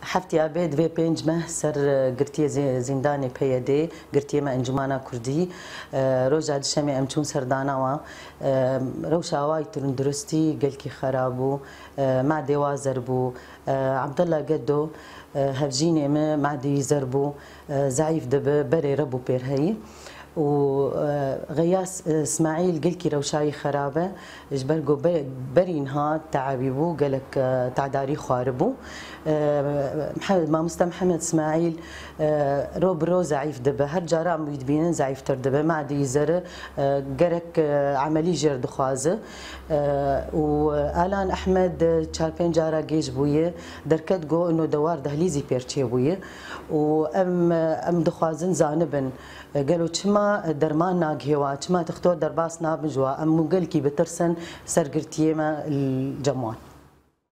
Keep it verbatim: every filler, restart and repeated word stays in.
هفتی آباد و پنج ماه سر گرتی زندان پیاده گرتی ما انجمانا کردی روزا دشمی امچون سردانا و روش آوای ترون درستی گل کی خرابو ما دیوازر بو عبدالله قدو هفجینی ما معدی زربو ضعیف دب بری ربو پیرهی وغياس اسماعيل قلكي روشاي خرابه جبرقو برينها تعبيبو قالك تعداري خاربو محمد ما مست محمد اسماعيل روب رو ضعيف دبه هر جارا ميدبين ضعيف تر دبه ما عاد يزر قالك عملي جرد خوازه والان احمد تشاربين جارا جيش بويه دركت جو انه دوار دهليزي بيرتشي بويه وام ام دخوازن زانبن قالوا تشما درمان ناقهوا تشما تختار درباس نابنجوا ام قال كي بترسن سرقرتيما الجموان